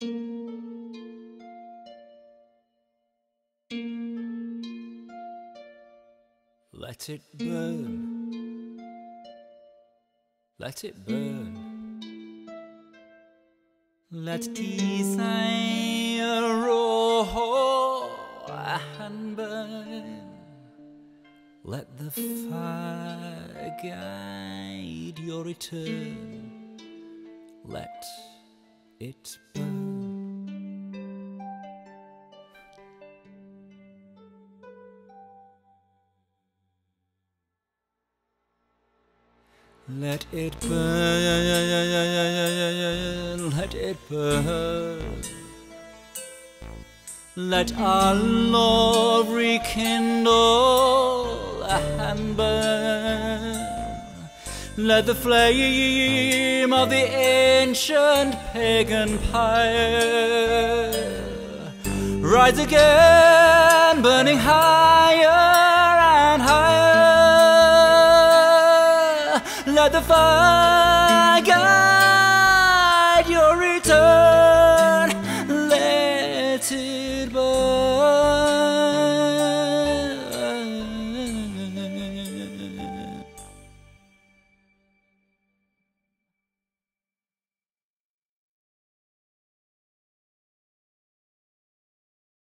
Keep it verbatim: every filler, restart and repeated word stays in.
Let it burn, let it burn. Let desire roar and burn. Let the fire guide your return. Let it burn. Let it burn, let it burn. Let our love rekindle and burn. Let the flame of the ancient pagan pyre rise again, burning higher and higher. Let the fire guide your return.